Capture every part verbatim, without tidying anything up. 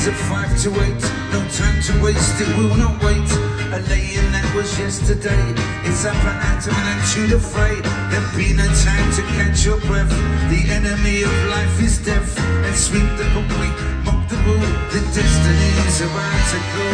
at five to eight. No time to waste, it will not wait. A laying that was yesterday. It's up and at 'em and to the fray. There'll be no time to catch your breath. The enemy of life is death. And sweep the hook, mock the rule. The destiny is about to go.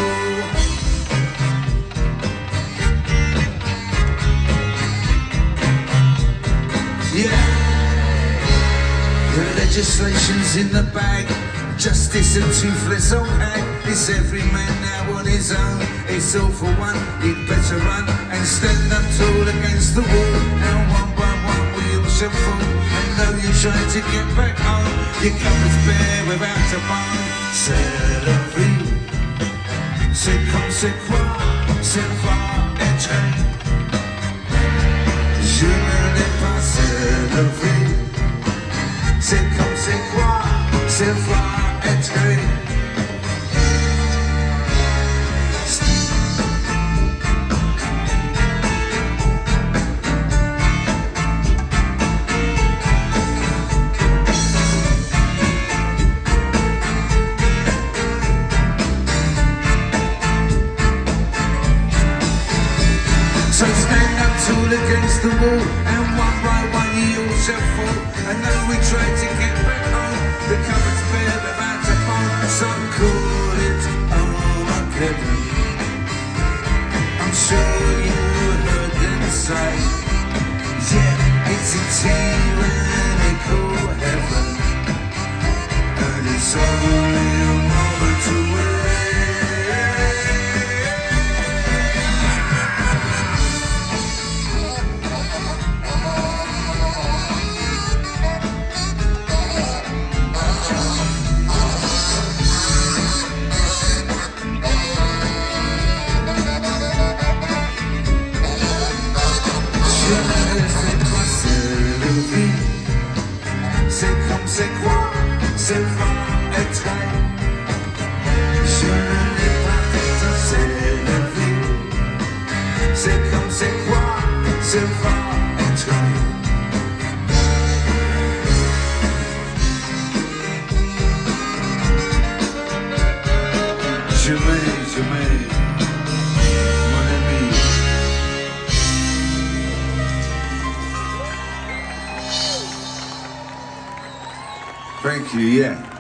Yeah. The legislation's in the bag. Justice and toothless old hag. It's every man now on his own. It's all for one, he'd better run and stand up tall against the wall. And one by one we all shall fall. And though you try to get back home, your cupboard's bare without a bone. C'est la vie, c'est comme c'est quoi, c'est fort et train. Je ne l'ai pas, c'est la vie, c'est comme c'est quoi, c'est fort et train. So stand up tall against the wall, and one by one you all shall fall. And though we try to get back home, the cupboard's bare without a phone. Some call it Armageddon. I'm sure you heard them say, yeah, it's a tyrannical heaven, and it's only a moment away. C'est comme c'est quoi, c'est fort et train. Je ne l'ai pas fait, c'est la vie. C'est comme c'est quoi, c'est fort et train. Je mets, je mets, mon ami. Thank you, yeah.